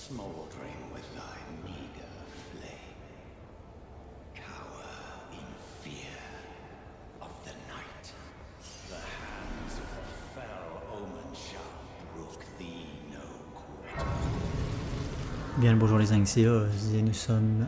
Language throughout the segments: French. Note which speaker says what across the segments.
Speaker 1: smoldering with thy meager flame. Cower in fear of the night. The hands of the fell omen shall brook thee no quarter.
Speaker 2: Bien le bonjour les Anxios, et nous sommes...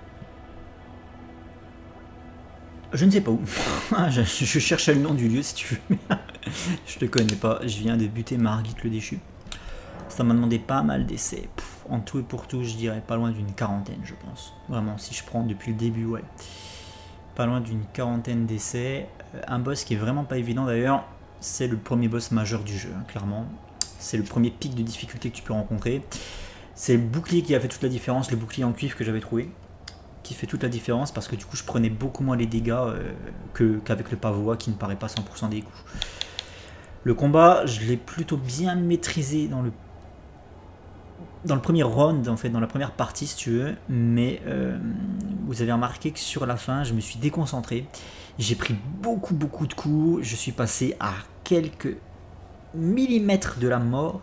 Speaker 2: Je ne sais pas où. je cherchais le nom du lieu si tu veux. Je te connais pas, je viens de buter Margit le déchu. Ça m'a demandé pas mal d'essais. En tout et pour tout, je dirais pas loin d'une quarantaine, je pense. Vraiment, si je prends depuis le début, ouais. Pas loin d'une quarantaine d'essais. Un boss qui est vraiment pas évident d'ailleurs. C'est le premier boss majeur du jeu, hein, clairement. C'est le premier pic de difficulté que tu peux rencontrer. C'est le bouclier qui a fait toute la différence, le bouclier en cuivre que j'avais trouvé. Qui fait toute la différence parce que du coup je prenais beaucoup moins les dégâts qu'avec le pavois qui ne paraît pas 100% des coups. Le combat, je l'ai plutôt bien maîtrisé dans le premier round, en fait, dans la première partie si tu veux, mais vous avez remarqué que sur la fin je me suis déconcentré, j'ai pris beaucoup de coups, je suis passé à quelques millimètres de la mort.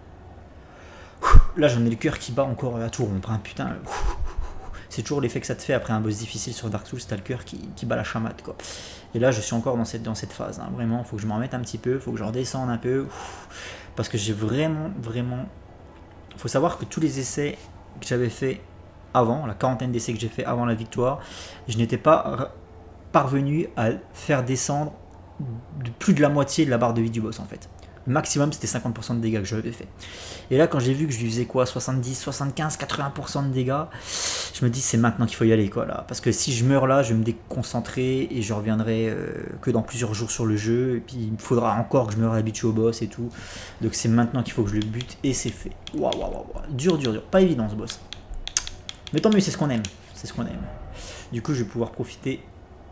Speaker 2: Là j'en ai le cœur qui bat encore à tout rompre, hein, putain. C'est toujours l'effet que ça te fait après un boss difficile sur Dark Souls, t'as le cœur qui bat la chamade, quoi. Et là je suis encore dans cette phase, hein. Vraiment, il faut que je m'en remette un petit peu, il faut que je redescende un peu, parce que j'ai vraiment... Faut savoir que tous les essais que j'avais fait avant, la quarantaine d'essais que j'ai fait avant la victoire, je n'étais pas parvenu à faire descendre plus de la moitié de la barre de vie du boss en fait. Le maximum c'était 50% de dégâts que j'avais fait. Et là quand j'ai vu que je lui faisais quoi, 70, 75, 80% de dégâts, je me dis c'est maintenant qu'il faut y aller quoi là. Parce que si je meurs là, je vais me déconcentrer et je reviendrai que dans plusieurs jours sur le jeu. Et puis il me faudra encore que je me réhabitue au boss et tout. Donc c'est maintenant qu'il faut que je le bute et c'est fait. Waouh. Dur. Pas évident ce boss. Mais tant mieux, c'est ce qu'on aime. C'est ce qu'on aime. Du coup je vais pouvoir profiter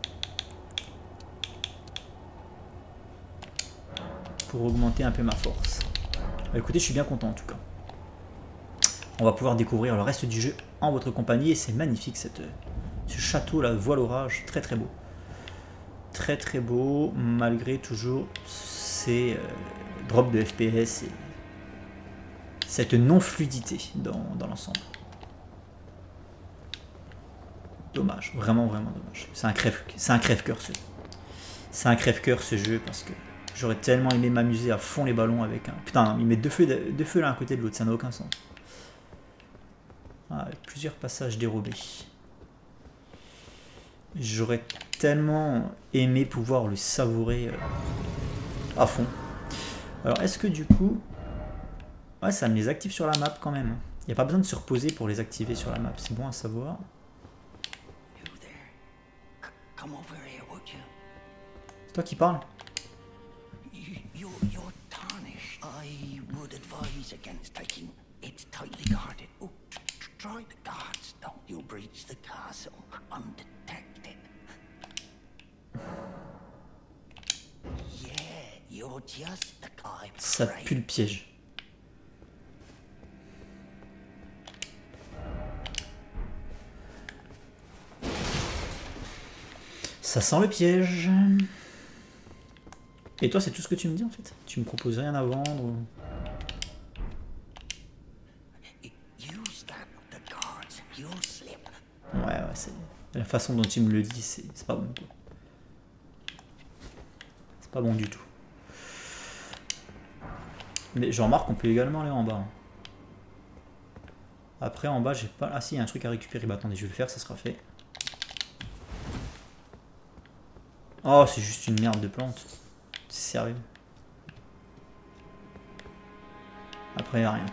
Speaker 2: pour augmenter un peu ma force. Bah, écoutez, je suis bien content en tout cas. On va pouvoir découvrir le reste du jeu en votre compagnie et c'est magnifique ce château là, voile orage, très beau. Très beau, malgré toujours ces drops de FPS et cette non-fluidité dans l'ensemble. Dommage, vraiment dommage. C'est un crève-cœur ce jeu. C'est un crève-cœur ce jeu parce que j'aurais tellement aimé m'amuser à fond les ballons avec un... Putain, il met deux feux l'un à côté de l'autre, ça n'a aucun sens. Ah, plusieurs passages dérobés. J'aurais tellement aimé pouvoir le savourer à fond. Alors, est-ce que du coup... Ouais, ça me les active sur la map quand même. Il n'y a pas besoin de se reposer pour les activer sur la map, c'est bon à savoir. C'est toi qui parles?
Speaker 1: I would advise against taking it tightly guarded. Oh, try the guards. Don't you breach the castle undetected. Yeah, you're just the guy.
Speaker 2: Ça pue le piège. Ça sent le piège. Et toi, c'est tout ce que tu me dis en fait? Tu me proposes rien à vendre? Ouais, c'est la façon dont tu me le dis, c'est pas bon. C'est pas bon du tout. Mais je remarque qu'on peut également aller en bas. Après, en bas, j'ai pas... Ah si, il y a un truc à récupérer. Bah attendez, je vais le faire, ça sera fait. Oh, c'est juste une merde de plante. C'est sérieux. Après, il n'y a rien.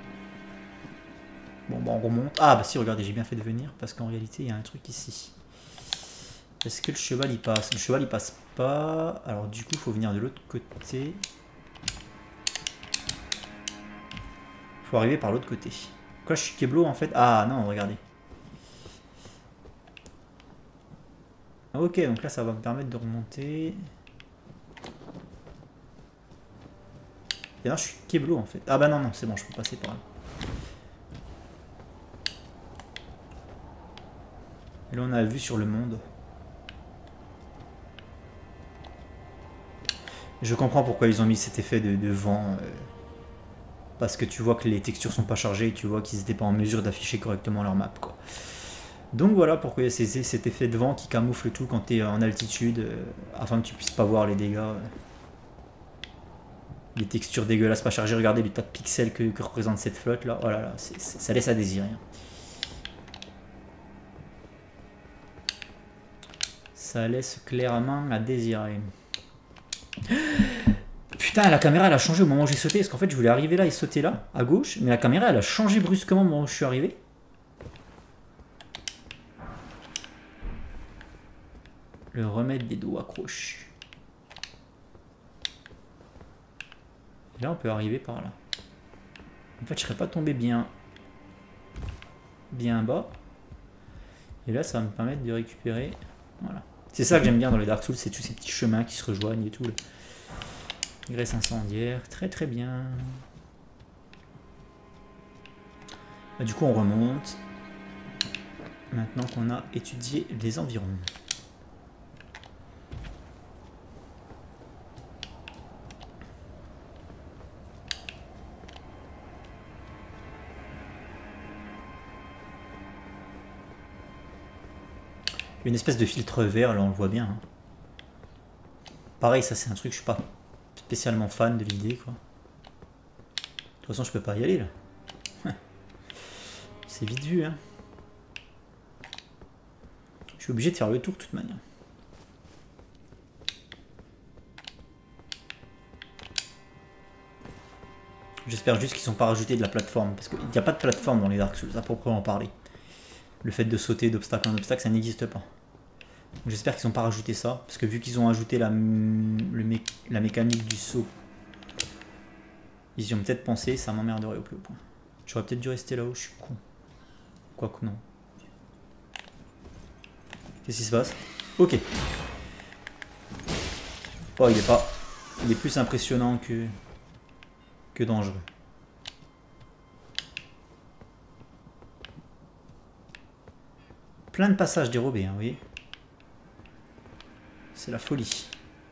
Speaker 2: Bon, bah on remonte. Ah, bah si, regardez, j'ai bien fait de venir. Parce qu'en réalité, il y a un truc ici. Est-ce que le cheval, il passe? Le cheval, il passe pas. Alors, du coup, il faut venir de l'autre côté. Il faut arriver par l'autre côté. Quoi, je suis Keblo, en fait? Ah, non, regardez. Ok, donc là, ça va me permettre de remonter. Et là, je suis Keblo en fait. Ah bah non, c'est bon, je peux passer par là. Et là, on a vu sur le monde. Je comprends pourquoi ils ont mis cet effet de vent Parce que tu vois que les textures sont pas chargées et tu vois qu'ils n'étaient pas en mesure d'afficher correctement leur map, quoi. Donc voilà pourquoi il y a cet effet de vent qui camoufle tout quand tu es en altitude, afin que tu puisses pas voir les dégâts. Les textures dégueulasses pas chargées, regardez le tas de pixels que représente cette flotte là, oh là là, ça laisse à désirer. Ça laisse clairement à désirer. Putain, la caméra elle a changé au moment où j'ai sauté, parce qu'en fait je voulais arriver là et sauter là, à gauche, mais la caméra elle a changé brusquement au moment où je suis arrivé. Le remède des doigts croches. Et là on peut arriver par là. En fait je serais pas tombé bien bas. Et là ça va me permettre de récupérer. Voilà. C'est ça que j'aime bien dans les Dark Souls, c'est tous ces petits chemins qui se rejoignent et tout. Graisse incendiaire, très très bien. Bah, du coup on remonte. Maintenant qu'on a étudié les environs. Une espèce de filtre vert, là on le voit bien. Hein. Pareil, ça c'est un truc, je suis pas spécialement fan de l'idée, quoi. De toute façon, je peux pas y aller là. C'est vite vu, hein. Je suis obligé de faire le tour de toute manière. J'espère juste qu'ils sont pas rajoutés de la plateforme, parce qu'il n'y a pas de plateforme dans les Dark Souls, à proprement parler. Le fait de sauter d'obstacle en obstacle, ça n'existe pas. J'espère qu'ils n'ont pas rajouté ça, parce que vu qu'ils ont ajouté la mécanique du saut, ils y ont peut-être pensé, ça m'emmerderait au plus haut point. J'aurais peut-être dû rester là-haut, je suis con. Quoique non. Qu'est-ce qui se passe? Ok. Oh, il est pas... Il est plus impressionnant que dangereux. Plein de passages dérobés, hein, vous voyez. C'est la folie.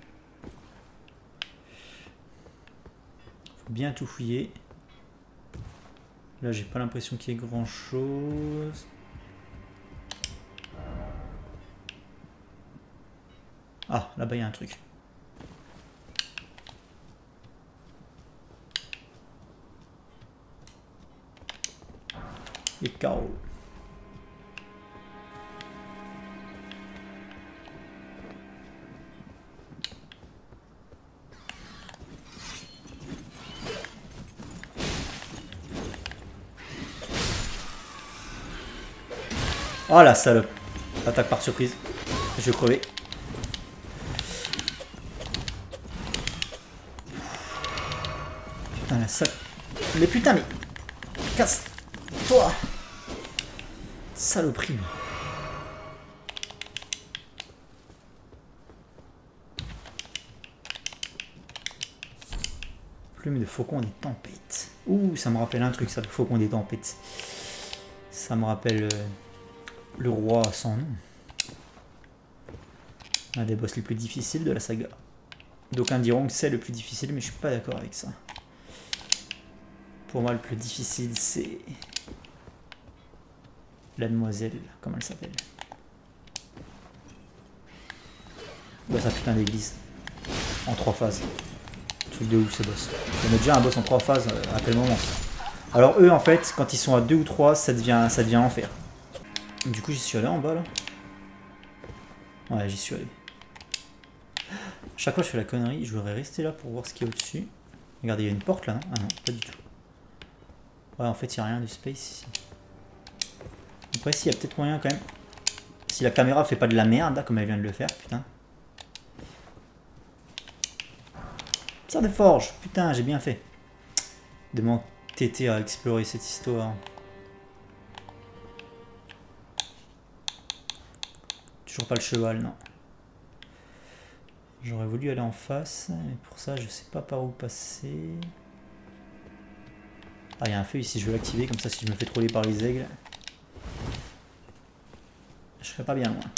Speaker 2: Faut bien tout fouiller. Là, j'ai pas l'impression qu'il y ait grand chose. Ah, là-bas, il y a un truc. Les carreaux. Oh la salope. Attaque par surprise. Je vais crever. Putain la salope. Mais putain mais... Casse-toi. Saloperie. Plume de faucon des tempêtes. Ouh, ça me rappelle un truc ça, le faucon des tempêtes. Ça me rappelle... le roi sans nom. Un des boss les plus difficiles de la saga. D'aucuns diront que c'est le plus difficile, mais je suis pas d'accord avec ça. Pour moi, le plus difficile, c'est... la demoiselle, comment elle s'appelle? Boss à putain d'église. En 3 phases. Truc de ouf ce boss. On a déjà un boss en 3 phases, à quel moment? Alors eux, en fait, quand ils sont à 2 ou 3, ça devient enfer. Du coup, j'y suis allé en bas là. Ouais, j'y suis allé. Chaque fois je fais la connerie, je voudrais rester là pour voir ce qu'il y a au-dessus. Regardez, il y a une porte là, non? Ah non, pas du tout. Ouais, en fait, il n'y a rien de space ici. Après, s'il y a peut-être moyen quand même. Si la caméra fait pas de la merde là, comme elle vient de le faire, putain. Pierre de forge, putain, j'ai bien fait. De m'entêter à explorer cette histoire. Toujours pas le cheval, non. J'aurais voulu aller en face, mais pour ça, je sais pas par où passer. Ah, il y a un feu ici, je vais l'activer, comme ça, si je me fais troller par les aigles, je serai pas bien loin.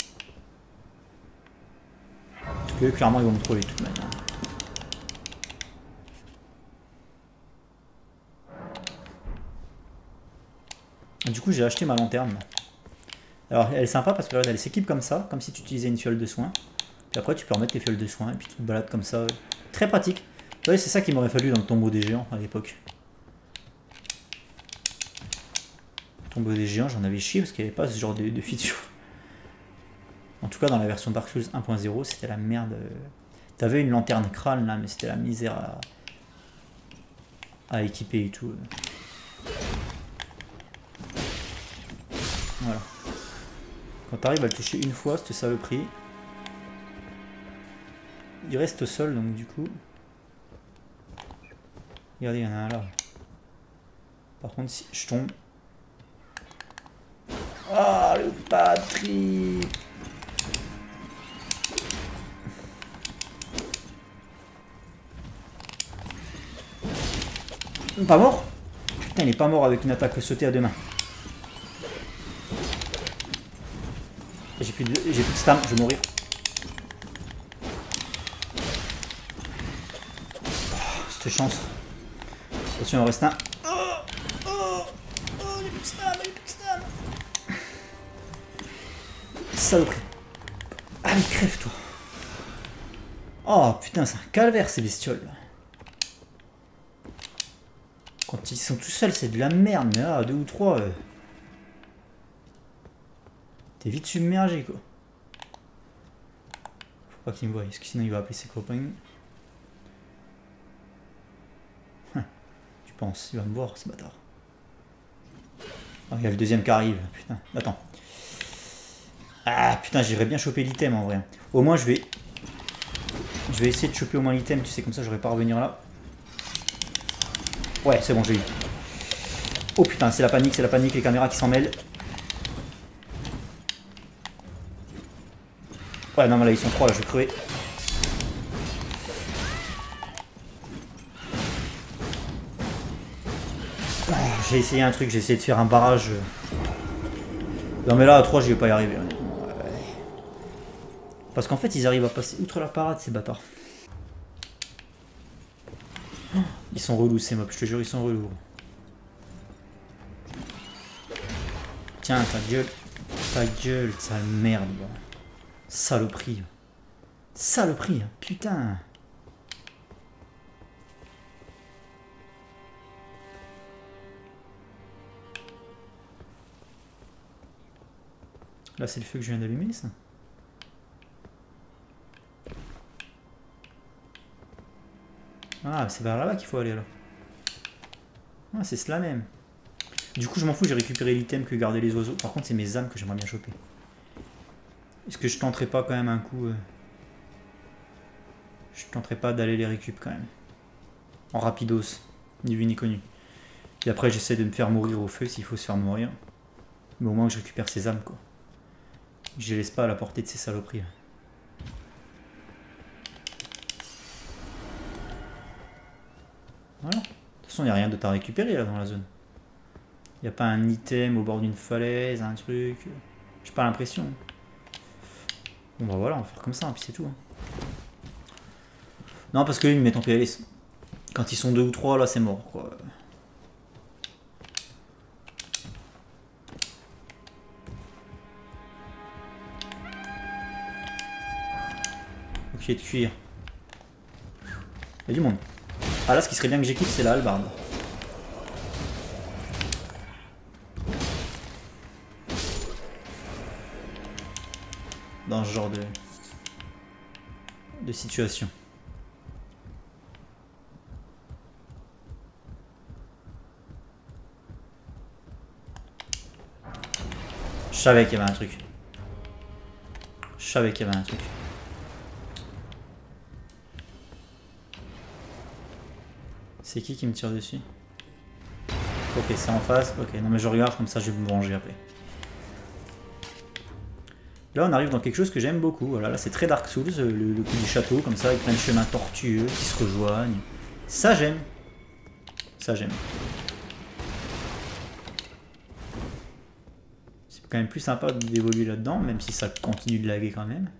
Speaker 2: Parce que clairement, ils vont me troller de toute manière. Du coup, j'ai acheté ma lanterne. Alors, elle est sympa parce que regarde, elle s'équipe comme ça, comme si tu utilisais une fiole de soin. Puis après, tu peux remettre tes fioles de soin et puis tu te balades comme ça. Très pratique. Vous voyez, c'est ça qu'il m'aurait fallu dans le tombeau des géants à l'époque. Le tombeau des géants, j'en avais chié parce qu'il n'y avait pas ce genre de feature. En tout cas, dans la version Dark Souls 1.0, c'était la merde. T'avais une lanterne crâne là, mais c'était la misère à équiper et tout. Voilà. Quand t'arrives à le toucher une fois, cette saloperie, il reste au sol, donc du coup... Regardez, il y en a un là. Par contre, si je tombe... Ah, le Patrick! Pas mort? Putain, il est pas mort avec une attaque sautée à deux mains. J'ai plus de stam, je vais mourir. Oh, cette chance. Attention, il en reste un. Oh, j'ai plus de stam, j'ai plus de stam. Saloperie. Allez, crève-toi. Oh putain, c'est un calvaire ces bestioles. Quand ils sont tout seuls, c'est de la merde, mais là, deux ou trois. T'es vite submergé quoi. Faut pas qu'il me voie, parce que sinon il va appeler ses copains. Tu penses, il va me voir ce bâtard. Oh, il y a le deuxième qui arrive, putain, attends. Ah putain, j'aimerais bien choper l'item en vrai. Au moins je vais essayer de choper au moins l'item, tu sais, comme ça j'aurais pas à revenir là. Ouais, c'est bon, j'ai eu. Oh putain, c'est la panique, les caméras qui s'en mêlent. Ouais, non, mais là, ils sont trois, là, je vais crever. Oh, j'ai essayé un truc, j'ai essayé de faire un barrage. Non, mais là, à 3, je vais pas y arriver. Ouais. Parce qu'en fait, ils arrivent à passer outre la parade, ces bâtards. Ils sont relous, ces mobs, je te jure, ils sont relous. Tiens, ta gueule, sale merde. Bon. Saloperie. Saloperie, putain. Là, c'est le feu que je viens d'allumer, ça. Ah, c'est vers là-bas qu'il faut aller, là. Ah, c'est cela même. Du coup, je m'en fous, j'ai récupéré l'item que gardaient les oiseaux. Par contre, c'est mes âmes que j'aimerais bien choper. Est-ce que je tenterai pas quand même un coup Je tenterai pas d'aller les récup quand même. En rapidos, ni vu ni connu. Et après, j'essaie de me faire mourir au feu s'il faut se faire mourir. Mais au moins que je récupère ces âmes, quoi. Je les laisse pas à la portée de ces saloperies. Voilà. De toute façon, il n'y a rien d'autre à récupérer là dans la zone. Il n'y a pas un item au bord d'une falaise, un truc. J'ai pas l'impression. Bon bah voilà, on va faire comme ça, puis c'est tout. Hein. Non, parce qu'ils me mettent en PLS. Quand ils sont 2 ou 3, là c'est mort, quoi. Ok, de cuir. Il y a du monde. Ah là, ce qui serait bien que j'équipe, c'est la hallebarde. Dans ce genre de situation. Je savais qu'il y avait un truc. Je savais qu'il y avait un truc. C'est qui me tire dessus? Ok, c'est en face. Ok, non mais je regarde, comme ça je vais me venger après. Là on arrive dans quelque chose que j'aime beaucoup. Voilà, là c'est très Dark Souls, le coup du château, comme ça, avec plein de chemins tortueux qui se rejoignent. Ça j'aime. Ça j'aime. C'est quand même plus sympa d'évoluer là-dedans, même si ça continue de laguer quand même.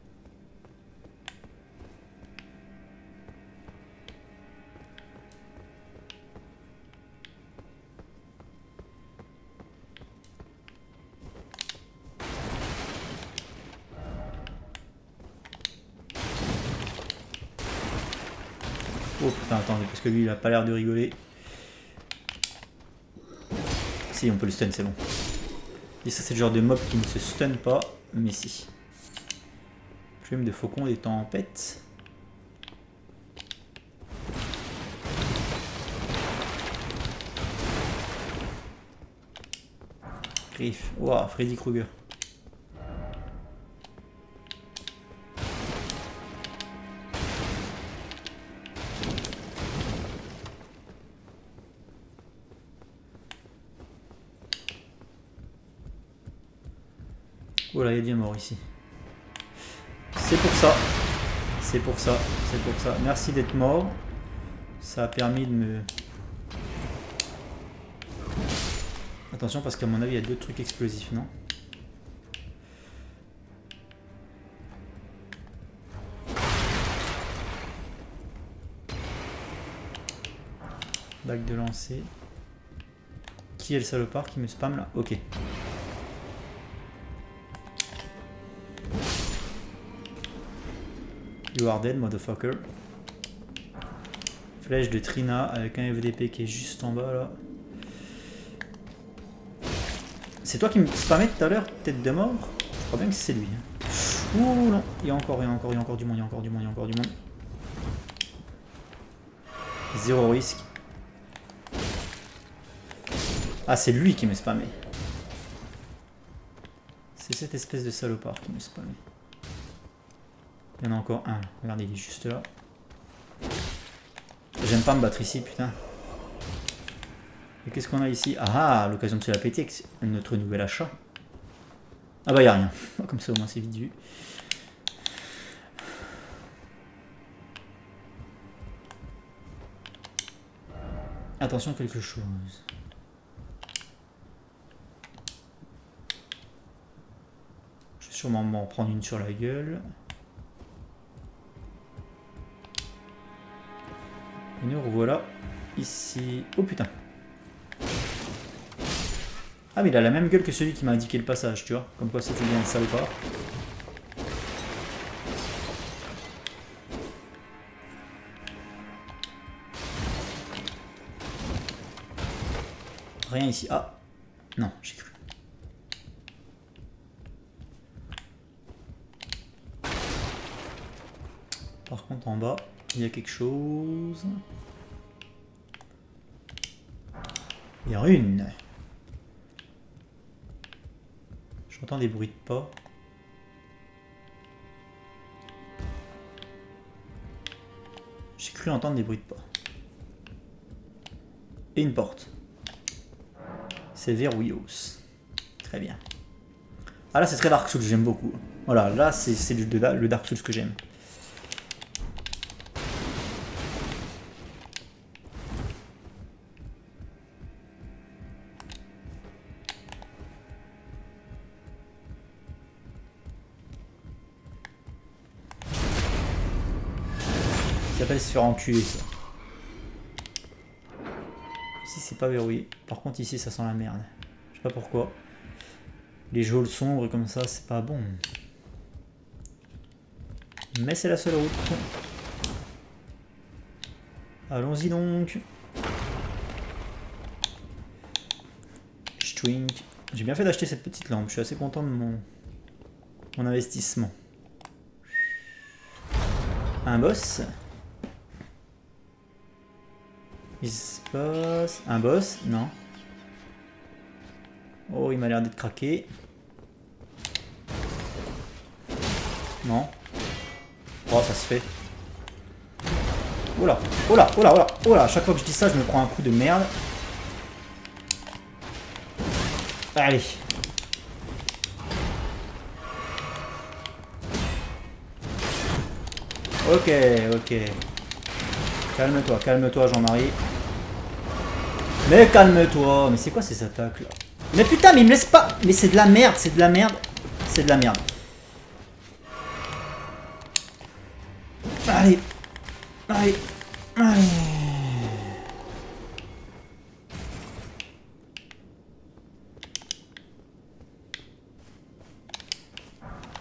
Speaker 2: Oh putain, attendez, parce que lui il a pas l'air de rigoler. Si, on peut le stun, c'est bon. Et ça, c'est le genre de mob qui ne se stun pas, mais si. Plume de faucon des tempêtes. Griff. Ouah, Freddy Krueger. Oh là, il y a des morts ici. C'est pour ça. C'est pour ça. C'est pour ça. Merci d'être mort. Ça a permis de me... Attention parce qu'à mon avis il y a d'autres trucs explosifs, non? Bague de lancer. Qui est le salopard qui me spam là? Ok. You are dead, motherfucker. Flèche de Trina avec un FDP qui est juste en bas là. C'est toi qui me spammais tout à l'heure, tête de mort? Je crois bien que c'est lui. Ouh non, il y a encore du monde, il y a encore du monde, il y a encore du monde. Zéro risque. Ah, c'est lui qui me spammait. C'est cette espèce de salopard qui me spammait. Il y en a encore un. Regardez, il est juste là. J'aime pas me battre ici, putain. Et qu'est-ce qu'on a ici? Ah, l'occasion de se la péter avec notre nouvel achat. Ah bah, y a rien. Comme ça, au moins, c'est vite vu. Attention, quelque chose. Je vais sûrement m'en prendre une sur la gueule. Et nous revoilà ici. Oh putain. Ah mais il a la même gueule que celui qui m'a indiqué le passage, tu vois. Comme quoi c'était bien un salopard. Rien ici. Ah non, j'ai cru. Par contre en bas, il y a quelque chose. Il y a une. J'entends des bruits de pas. J'ai cru entendre des bruits de pas. Et une porte. C'est verrouillos. Très bien. Ah là c'est très Dark Souls, j'aime beaucoup. Voilà, là c'est le Dark Souls que j'aime. Ça s'appelle se faire enculer ça. Ici c'est pas verrouillé. Par contre ici ça sent la merde. Je sais pas pourquoi. Les geôles sombres comme ça c'est pas bon. Mais c'est la seule route. Allons-y donc. Twink. J'ai bien fait d'acheter cette petite lampe. Je suis assez content de mon investissement. Un boss. Il se passe... Un boss? Non. Oh, il m'a l'air d'être craqué. Non. Oh, ça se fait. Oh là, oh là, oh là, oh là, oh là. À chaque fois que je dis ça, je me prends un coup de merde. Allez. Ok, ok. Calme-toi, calme-toi Jean-Marie. Mais calme-toi. Mais c'est quoi ces attaques là? Mais putain, mais il me laisse pas. Mais c'est de la merde, c'est de la merde. C'est de la merde. Allez. Allez. Allez.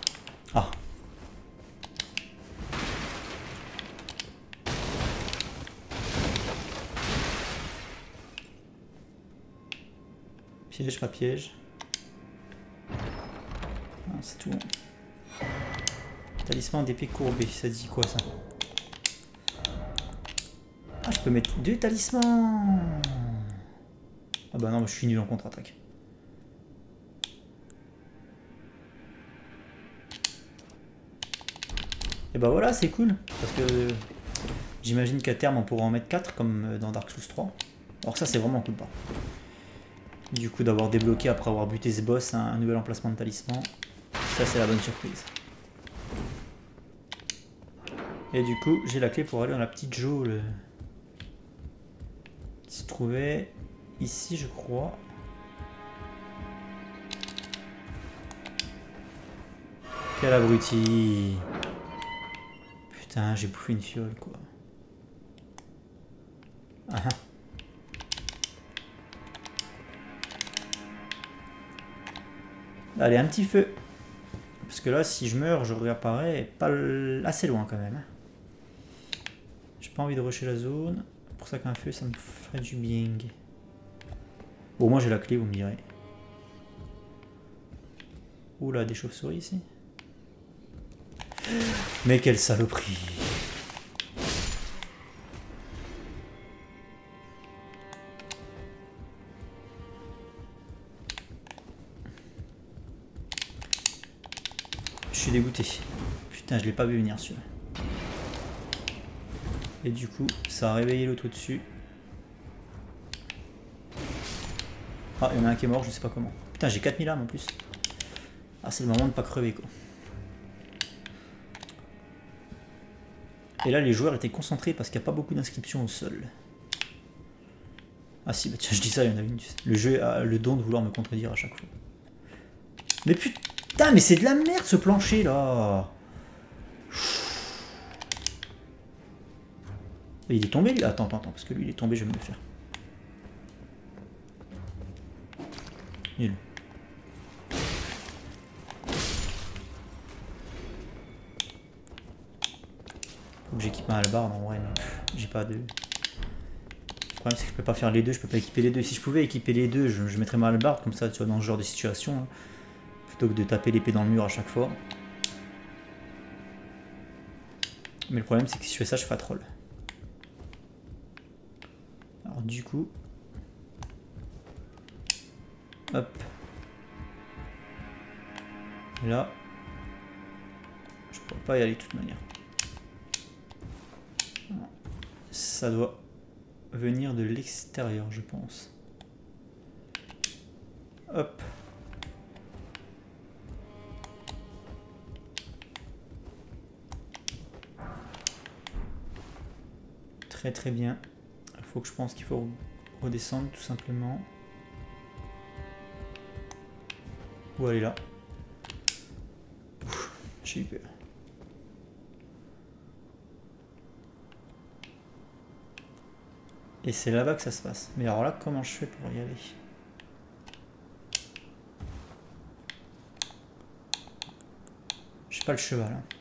Speaker 2: Ah. Piège, pas piège. Ah, c'est tout. Talisman d'épée courbée, ça dit quoi ça? Ah, je peux mettre 2 talismans. Ah bah non, je suis nul en contre-attaque. Et bah voilà, c'est cool. Parce que j'imagine qu'à terme on pourra en mettre 4 comme dans Dark Souls 3. Alors ça c'est vraiment cool. Du coup d'avoir débloqué après avoir buté ce boss un nouvel emplacement de talisman. Ça c'est la bonne surprise. Et du coup j'ai la clé pour aller dans la petite geôle. Qui se trouvait ici je crois. Quel abruti. Putain, j'ai bouffé une fiole quoi. Ah. Allez, un petit feu. Parce que là, si je meurs, je réapparais pas assez loin quand même. J'ai pas envie de rusher la zone. C'est pour ça qu'un feu, ça me ferait du bien. Bon, moi j'ai la clé, vous me direz. Oula, des chauves-souris ici. Mais quelle saloperie. Je suis dégoûté. Putain, je l'ai pas vu venir celui-là. Et du coup, ça a réveillé l'autre au-dessus. Ah, il y en a un qui est mort, je sais pas comment. Putain, j'ai 4000 âmes en plus. Ah, c'est le moment de pas crever quoi. Et là, les joueurs étaient concentrés parce qu'il n'y a pas beaucoup d'inscriptions au sol. Ah si, bah tiens, je dis ça, il y en a une. Le jeu a le don de vouloir me contredire à chaque fois. Mais putain, mais c'est de la merde ce plancher là. Et il est tombé lui. Attends, parce que lui il est tombé, je vais me le faire. Nul. Faut que j'équipe un hallebarde en vrai, mais j'ai pas de... Le problème c'est que je peux pas faire les deux, je peux pas équiper les deux. Si je pouvais équiper les deux, je mettrais ma hallebarde comme ça, tu vois, dans ce genre de situation. Hein, plutôt que de taper l'épée dans le mur à chaque fois. Mais le problème c'est que si je fais ça, je fais un troll. Alors du coup... Hop. Et là... Je pourrais pas y aller de toute manière. Ça doit venir de l'extérieur, je pense. Hop. Très très bien. Il faut que je pense qu'il faut redescendre tout simplement. Ou aller là. J'ai eu peur. Et c'est là-bas que ça se passe. Mais alors là, comment je fais pour y aller? J'ai pas le cheval. Hein.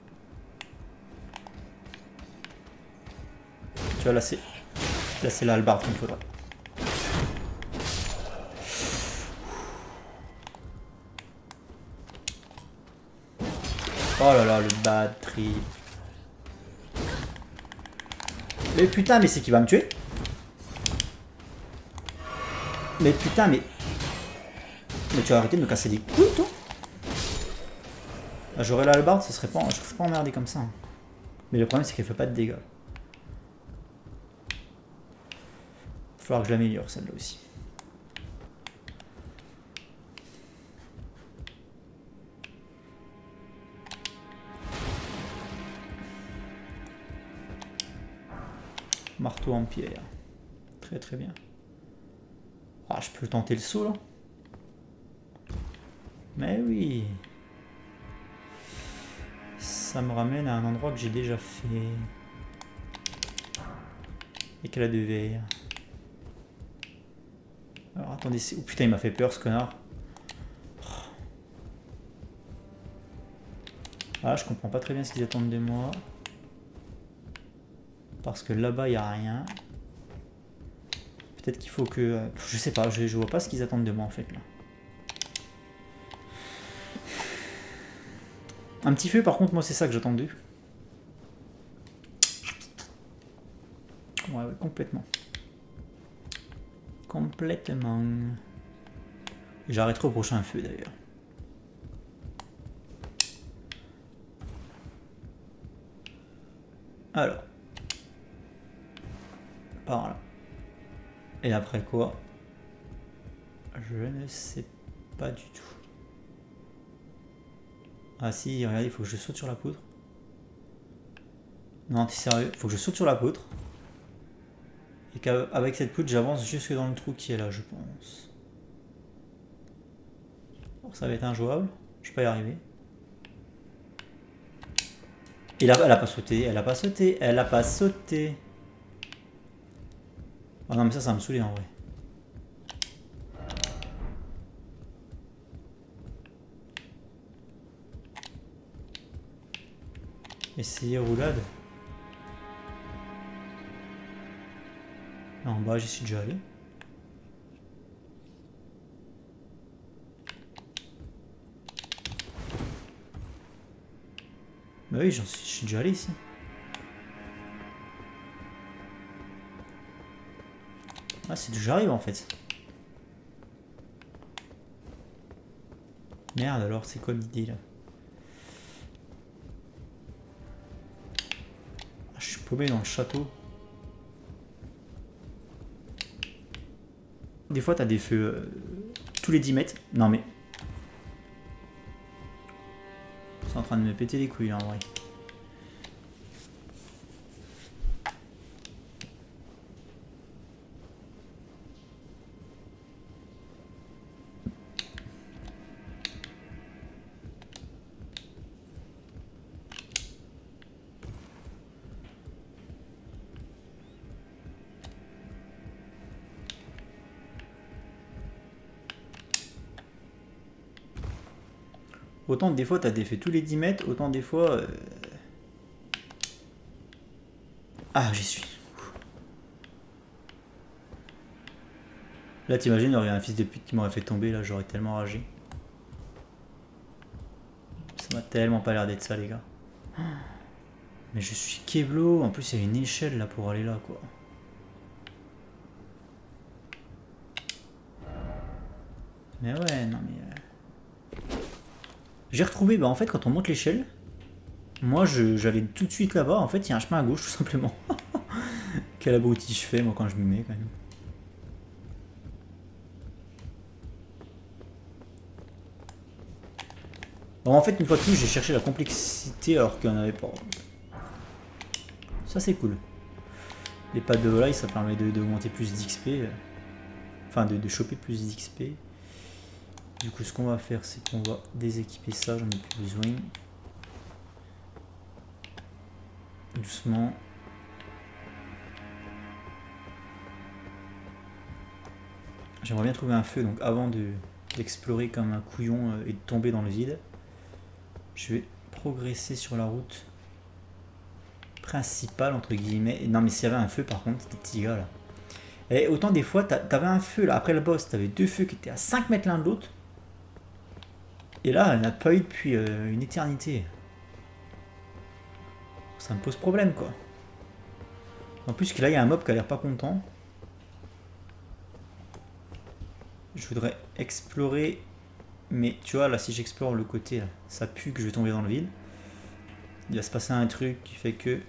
Speaker 2: Tu vois, là c'est la hallebarde qu'il me faudra. Oh là là, le bad trip. Mais putain, mais c'est qui va me tuer? Mais putain, mais tu vas arrêter de me casser les couilles, toi? J'aurais la hallebarde, je serais pas emmerdé comme ça. Hein. Mais le problème, c'est qu'elle fait pas de dégâts. Il va falloir que je l'améliore, celle-là aussi. Marteau en pierre. Très très bien. Ah, je peux tenter le saut là. Mais oui. Ça me ramène à un endroit que j'ai déjà fait. Éclat de verre. Alors attendez, oh putain il m'a fait peur ce connard. Ah je comprends pas très bien ce qu'ils attendent de moi. Parce que là-bas il n'y a rien. Peut-être qu'il faut que... je sais pas, je vois pas ce qu'ils attendent de moi en fait là. Un petit feu par contre, moi c'est ça que j'attends d'eux. Ouais, complètement. Complètement. J'arrêterai au prochain feu d'ailleurs. Alors. Par là. Et après quoi? Je ne sais pas du tout. Ah si, regardez, il faut que je saute sur la poutre. Non, t'es sérieux? Il faut que je saute sur la poutre. Et qu'avec cette poutre, j'avance jusque dans le trou qui est là, je pense. Bon, ça va être injouable. Je peux pas y arriver. Et là, elle a pas sauté, elle a pas sauté, elle a pas sauté. Oh non, mais ça va me saouler en vrai. Essayer roulade. En bas, j'y suis déjà allé. Bah oui, je suis déjà allé ici. Ah, c'est d'où j'arrive en fait. Merde, alors c'est quoi l'idée là? Ah, je suis paumé dans le château. Des fois, t'as des feux tous les 10 mètres. Non mais... C'est en train de me péter les couilles en vrai. Autant des fois t'as des faits tous les 10 mètres, autant des fois... Ah, j'y suis. Là t'imagines, il y aurait un fils de pute qui m'aurait fait tomber, là j'aurais tellement ragé. Ça m'a tellement pas l'air d'être ça les gars. Mais je suis keblo, en plus il y a une échelle là pour aller là quoi. Mais ouais, non mais... J'ai retrouvé, bah en fait quand on monte l'échelle, moi j'allais tout de suite là-bas, en fait il y a un chemin à gauche tout simplement. Quel abruti je fais moi quand je m'y mets quand même. Bon, en fait une fois de plus j'ai cherché la complexité alors qu'il n'y en avait pas. Ça c'est cool. Les pattes de volaille ça permet d'augmenter plus d'XP. Enfin de choper plus d'XP. Du coup ce qu'on va faire c'est qu'on va déséquiper ça, j'en ai plus besoin. Doucement. J'aimerais bien trouver un feu donc avant d'explorer comme un couillon et de tomber dans le vide. Je vais progresser sur la route principale entre guillemets. Et non mais s'il y avait un feu par contre, c'était petits gars là. Et autant des fois t'avais un feu là, après le boss t'avais deux feux qui étaient à 5 mètres l'un de l'autre. Et là elle n'a pas eu depuis une éternité. Ça me pose problème quoi. En plus que là il y a un mob qui a l'air pas content. Je voudrais explorer, mais tu vois là si j'explore le côté là, ça pue que je vais tomber dans le vide. Il va se passer un truc qui fait que...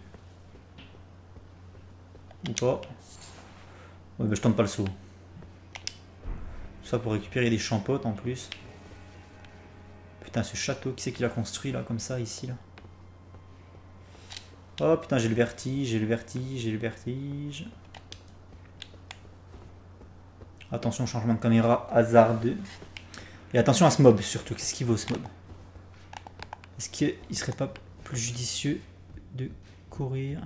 Speaker 2: Ou pas. Ouais bah je tente pas le saut. Tout ça pour récupérer des champotes en plus. Putain ce château, qui c'est qui l'a construit là comme ça ici là? Oh putain j'ai le vertige, j'ai le vertige, j'ai le vertige. Attention changement de caméra hasardeux. Et attention à ce mob surtout, qu'est-ce qu'il vaut ce mob? Est-ce qu'il serait pas plus judicieux de courir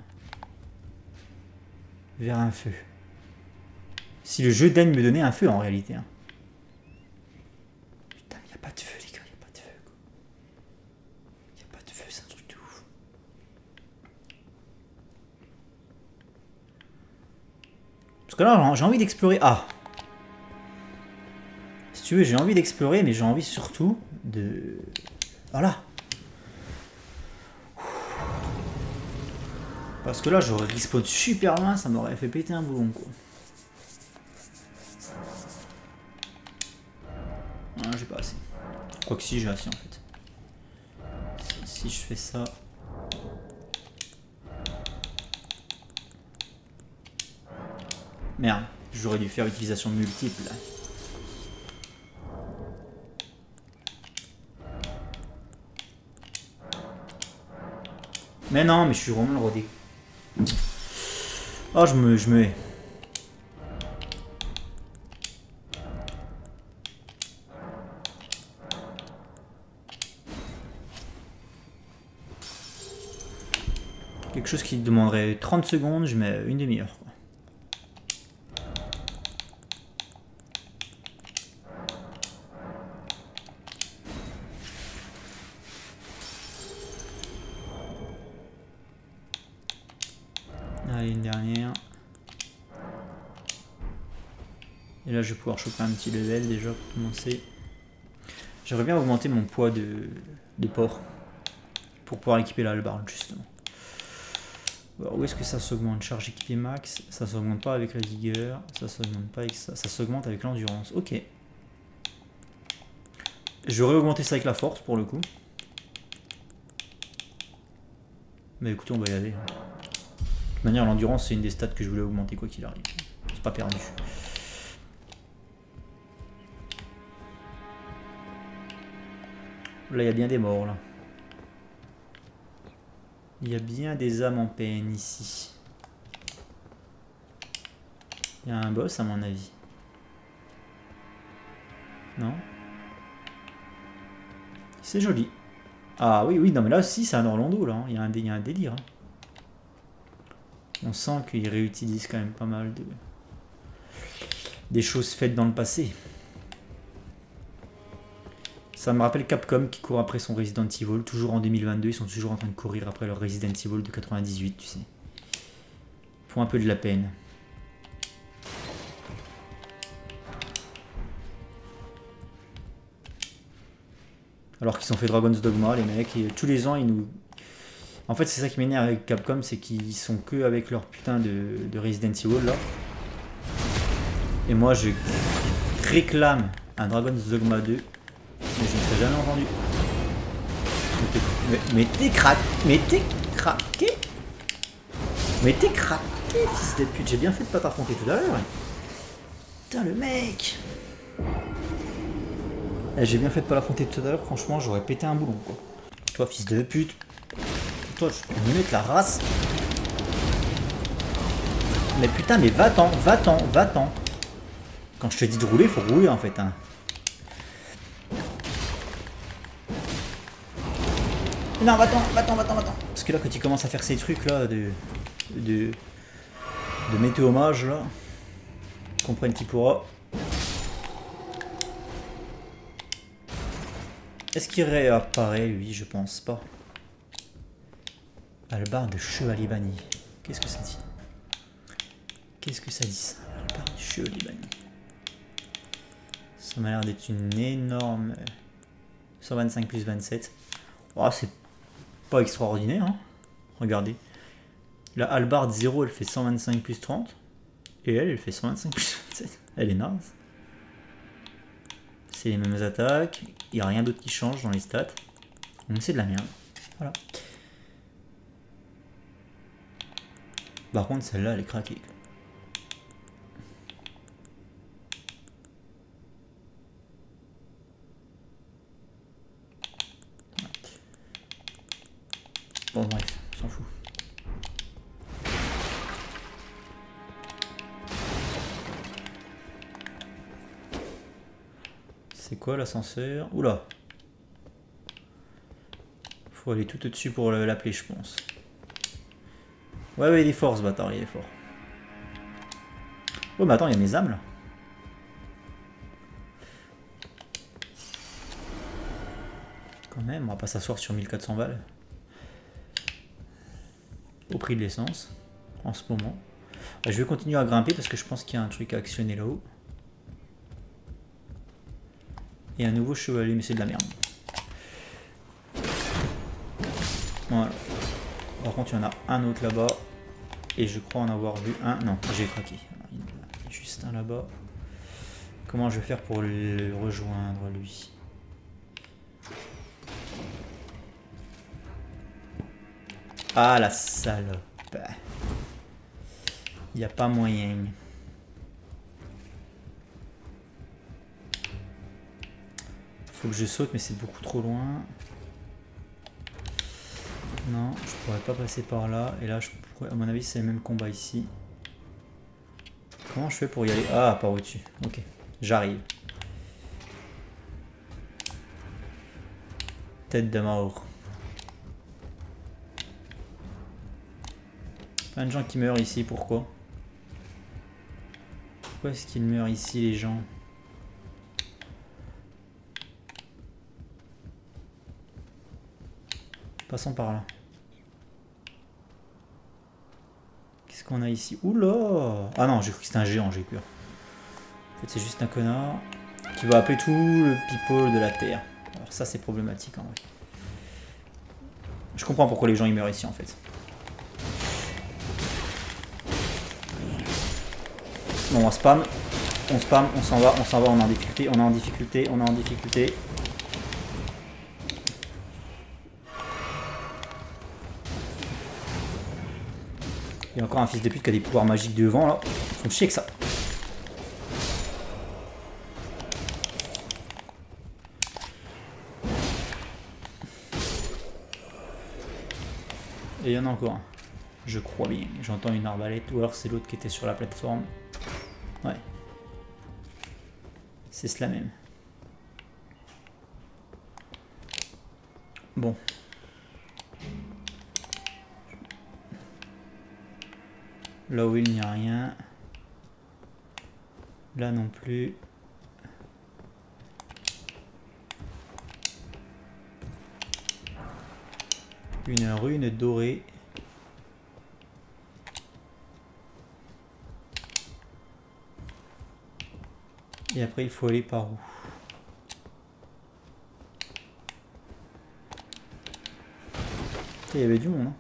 Speaker 2: vers un feu? Si le jeu daigne me donner un feu en réalité. Hein. Putain, il n'y a pas de feu les gars, il n'y a pas de feu. Il n'y a pas de feu, c'est un truc de ouf. Parce que là, j'ai envie d'explorer. Ah! Si tu veux, j'ai envie d'explorer, mais j'ai envie surtout de... Voilà! Parce que là, j'aurais respawn super loin, ça m'aurait fait péter un boulon, quoi. Ah, j'ai pas assez. Quoique si, j'ai assez, en fait. Si je fais ça... Merde, j'aurais dû faire utilisation multiple. Mais non, mais je suis vraiment le rodé. Oh, je me hais. Quelque chose qui demanderait 30 secondes, je mets une demi-heure. Allez, une dernière. Et là, je vais pouvoir choper un petit level déjà pour commencer. J'aimerais bien augmenter mon poids de porc pour pouvoir équiper la hallebarde, justement. Alors, où est-ce que ça s'augmente? Charge équipée max, ça s'augmente pas avec la vigueur, ça s'augmente pas avec ça, ça s'augmente avec l'endurance. Ok. J'aurais augmenté ça avec la force pour le coup. Mais écoutez, on va y aller. De toute manière, l'endurance, c'est une des stats que je voulais augmenter quoi qu'il arrive. C'est pas perdu. Là, il y a bien des morts, là. Il y a bien des âmes en peine, ici. Il y a un boss, à mon avis. Non? C'est joli. Ah oui, oui, non, mais là aussi, c'est un Orlando, là. Hein. Il y a un délire. Hein. On sent qu'ils réutilisent quand même pas mal de... des choses faites dans le passé. Ça me rappelle Capcom qui court après son Resident Evil, toujours en 2022, ils sont toujours en train de courir après leur Resident Evil de 98, tu sais. Ils font un peu de la peine. Alors qu'ils ont fait Dragon's Dogma, les mecs, et tous les ans, ils nous... En fait, c'est ça qui m'énerve avec Capcom, c'est qu'ils sont que avec leur putain de Resident Evil, là. Et moi, je réclame un Dragon's Dogma 2. Mais je ne serais jamais entendu. Mais t'es craqué. Mais t'es craqué. Mais t'es craqué, fils de pute. J'ai bien fait de pas t'affronter tout à l'heure. Putain, le mec. J'ai bien fait de pas l'affronter tout à l'heure. Franchement, j'aurais pété un boulon, quoi. Toi, fils de pute. Toi, je peux me mettre la race. Mais putain, mais va-t'en, va-t'en, va-t'en. Quand je te dis de rouler, faut rouler en fait. Hein. Non, va-t'en, va-t'en, va-t'en, va-t'en. Parce que là, quand il commence à faire ces trucs là de météo hommage là, comprenne qui pourra. Est-ce qu'il réapparaît lui? Je pense pas. Hallebarde de chevalier banni. Qu'est-ce que ça dit? Qu'est-ce que ça dit ça? Hallebarde du chevalier banni. Ça m'a l'air d'être une énorme 125 plus 27. Oh, c'est pas extraordinaire, hein. Regardez. La hallebarde 0, elle fait 125 plus 30. Et elle fait 125 plus 27. Elle est naze. C'est les mêmes attaques. Il n'y a rien d'autre qui change dans les stats. Donc c'est de la merde. Voilà. Par contre, celle-là, elle est craquée. Bon, bref, on s'en fout. C'est quoi l'ascenseur? Oula! Faut aller tout au-dessus pour l'appeler, je pense. Ouais, ouais, il est fort ce bâtard, il est fort. Oh, mais attends, il y a mes âmes là. Quand même, on va pas s'asseoir sur 1400 balles. Au prix de l'essence, en ce moment. Je vais continuer à grimper parce que je pense qu'il y a un truc à actionner là-haut. Et un nouveau chevalier, mais c'est de la merde. Voilà. Par contre, il y en a un autre là-bas. Et je crois en avoir vu un. Non, j'ai craqué. Il y en a juste un là-bas. Comment je vais faire pour le rejoindre, lui? Ah, la salope. Il n'y a pas moyen. Faut que je saute, mais c'est beaucoup trop loin. Non, je pourrais pas passer par là. Et là, je pourrais, à mon avis, c'est le même combat ici. Comment je fais pour y aller? Ah, par au-dessus. Ok, j'arrive. Tête de mort. Plein de gens qui meurent ici, pourquoi? Pourquoi est-ce qu'ils meurent ici, les gens? Passons par là. Qu'est-ce qu'on a ici? Oula! Ah non, j'ai cru que c'était un géant, j'ai peur. En fait, c'est juste un connard qui va appeler tout le people de la Terre. Alors ça, c'est problématique en vrai. Je comprends pourquoi les gens ils meurent ici en fait. Bon, on spam, on s'en va, on est en difficulté, on est en difficulté, on est en difficulté. Il y a encore un fils de pute qui a des pouvoirs magiques devant là. Faut chier que ça. Et il y en a encore un. Je crois bien. J'entends une arbalète. Ou alors c'est l'autre qui était sur la plateforme. Ouais. C'est cela même. Bon. Là où il n'y a rien. Là non plus. Une rune dorée. Et après il faut aller par où? Il y avait du monde. Hein.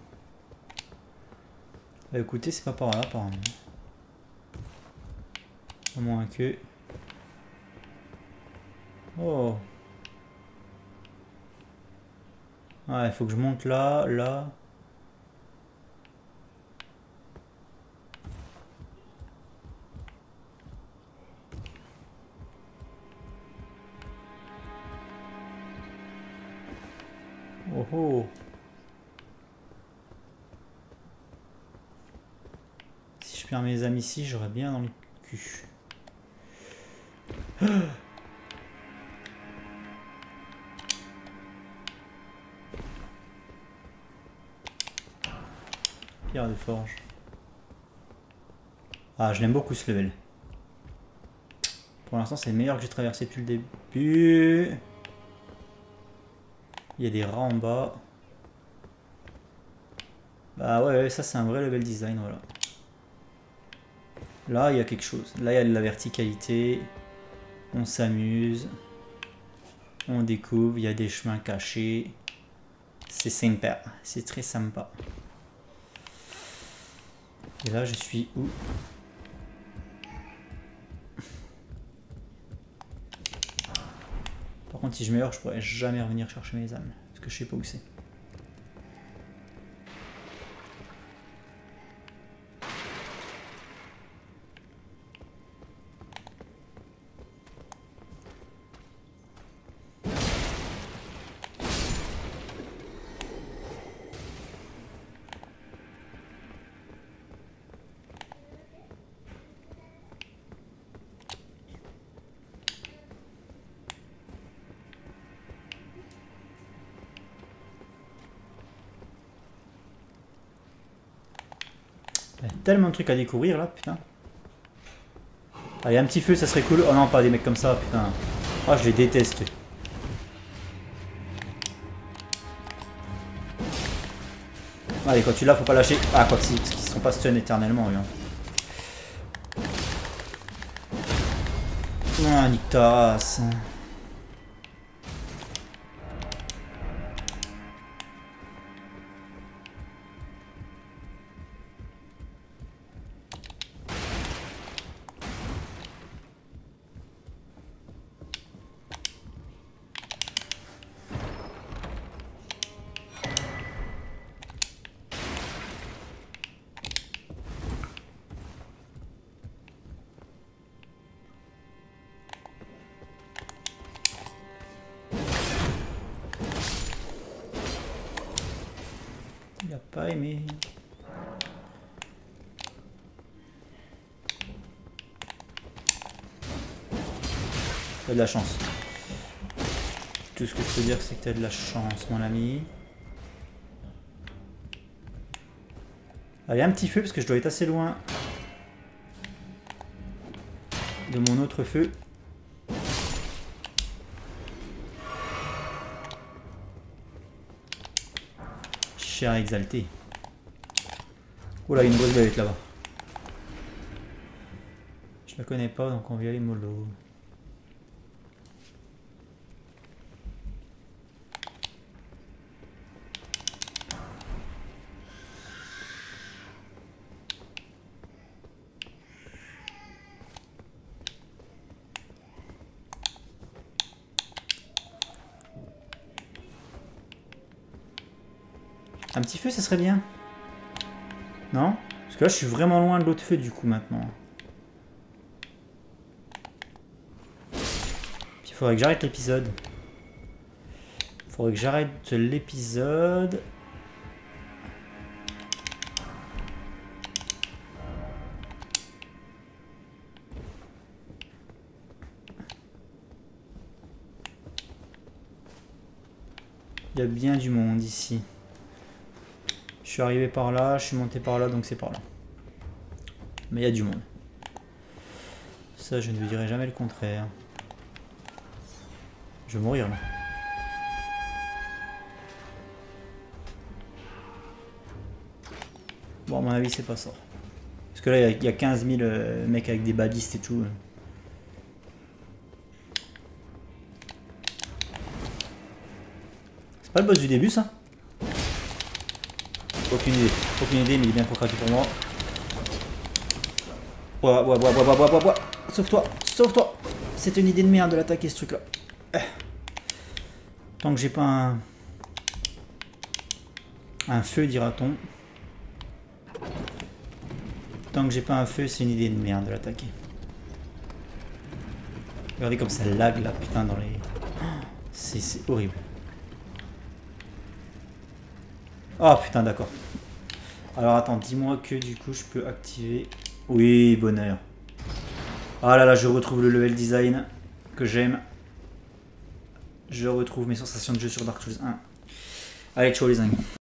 Speaker 2: Bah écoutez, c'est pas par là apparemment. À moins que... Oh. Ouais, il faut que je monte là, là. Oh oh. Si je perds mes amis ici, j'aurais bien dans le cul. Pierre de forge. Ah, je l'aime beaucoup ce level. Pour l'instant, c'est le meilleur que j'ai traversé depuis le début. Il y a des rats en bas. Bah ouais, ça c'est un vrai level design, voilà. Là, il y a quelque chose. Là, il y a de la verticalité. On s'amuse. On découvre. Il y a des chemins cachés. C'est sympa. C'est très sympa. Et là, je suis où? Par contre, si je meurs, je pourrais jamais revenir chercher mes âmes. Parce que je sais pas où c'est. Il y a tellement de trucs à découvrir là, putain. Allez, un petit feu, ça serait cool. Oh non, pas des mecs comme ça, putain. Ah, je les déteste. Allez, quand tu l'as, faut pas lâcher. Ah, quoi qu'ils sont pas stun éternellement, eux. Hein. Ah, nique ta race. Il a pas aimé. T'as de la chance. Tout ce que je peux dire, c'est que t'as de la chance, mon ami. Allez, un petit feu, parce que je dois être assez loin de mon autre feu. Cher exalté. Oh là, une grosse bête là-bas. Je la connais pas, donc on va y aller mollo. Un petit feu, ça serait bien. Non? Parce que là, je suis vraiment loin de l'autre feu, du coup, maintenant. Puis, il faudrait que j'arrête l'épisode. Il faudrait que j'arrête l'épisode. Il y a bien du monde ici. Je suis arrivé par là, je suis monté par là, donc c'est par là. Mais il y a du monde. Ça, je ne vous dirai jamais le contraire. Je vais mourir là. Bon, à mon avis, c'est pas ça. Parce que là, il y a 15 000 mecs avec des balistes et tout. C'est pas le boss du début, ça? Aucune idée, mais il est bien trop craqué pour moi. Bois. Sauve-toi. C'est une idée de merde de l'attaquer ce truc-là. Tant que j'ai pas un feu, dira-t-on. Tant que j'ai pas un feu, c'est une idée de merde de l'attaquer. Regardez comme ça lag là, putain, dans les... C'est horrible. Oh putain, d'accord. Alors attends, dis-moi que du coup je peux activer... Oui, bonheur. Ah là là, je retrouve le level design que j'aime. Je retrouve mes sensations de jeu sur Dark Souls 1. Allez, ciao les amis.